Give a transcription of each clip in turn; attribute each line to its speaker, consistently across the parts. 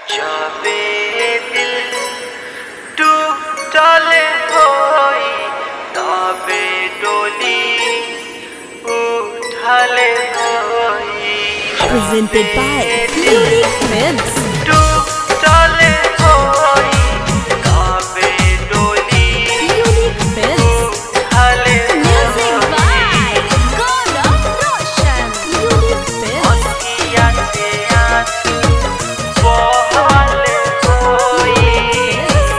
Speaker 1: जाबे दिल टूटल होई तबे डोली उठल होई।
Speaker 2: Presented by Unique Films.
Speaker 1: टूटल होई तबे डोली
Speaker 2: Unique Films.
Speaker 1: उठल
Speaker 2: Music by Gaurav Roshan. Unique Films.
Speaker 1: अखिया से आंसू बहल होई।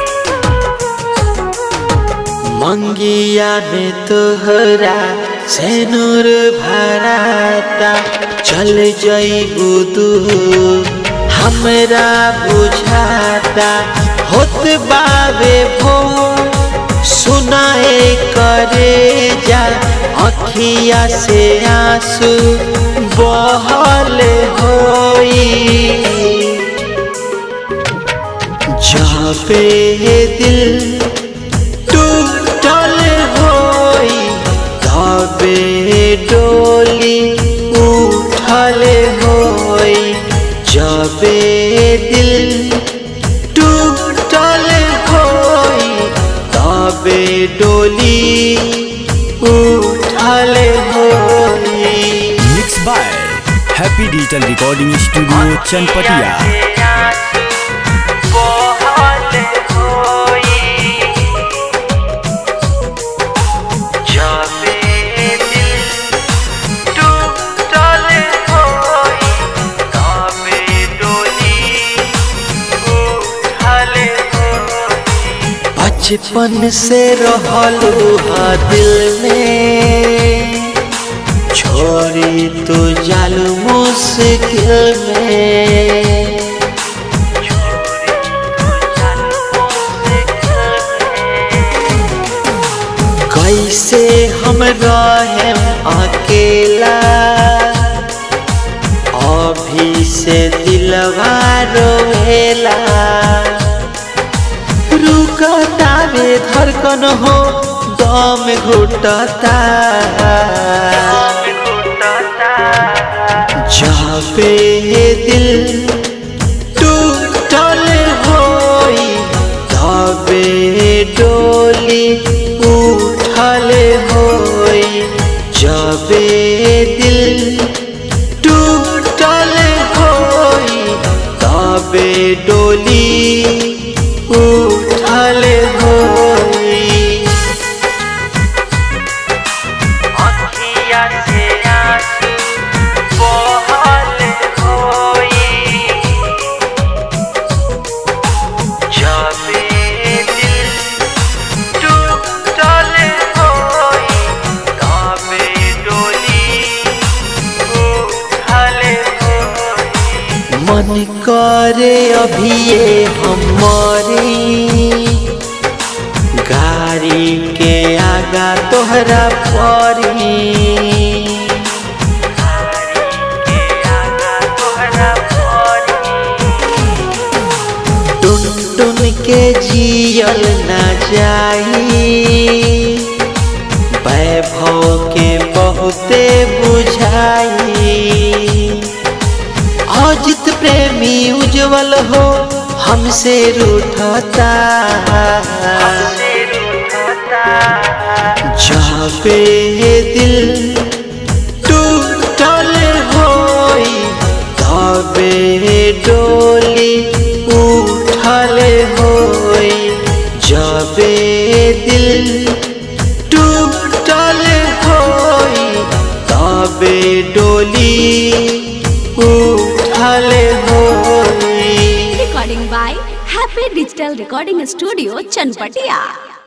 Speaker 1: मंगिया में तोहरा सेनुर भराता चल जाइबू दूर हमरा बुझाता होत बावे भोर सुनाए करे जा अखिया से आंसू बहल होई। जाबे दिल टूटल होई तबे डोली उठल होई। जाबे दिल टूटल होई तबे डोली उठल होई।
Speaker 3: Mix by happy digital recording studio Chanpatia.
Speaker 1: बचपन से रहलू हा दिल में छोड़ी तो जालू मुश्किल में। कैसे हम रहें अकेला अभी से दिलवा रोवेला। रुकतावे धड़कन हो दम घुटता। जाबे दिल टूटल होई तबे डोली उठल होई। जाबे दिल टूटल होई तबे डोली उठल होई। अखिया से आंसू बहल होई। जाबे दिल टूटल होई तबे डोली उठल होई। मन करे अभिये हमारी गाड़ी के आगा तोहरा परी। टुन टुन के जियल ना जाई वैभव के बहुते बुझाई। अजित प्रेमी उज्जवल हो हमसे रूठता। जाबे दिल टूटल होई तबे डोली उठल होई। जाबे दिल टूटल होई तबे डोली उठल होई।
Speaker 2: Recording by Happy Digital Recording Studio Chanpatia.